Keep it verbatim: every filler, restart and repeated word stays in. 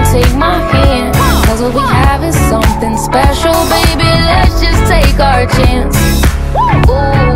take my hand, cause what we have is something special, baby. Let's just take our chance. Ooh.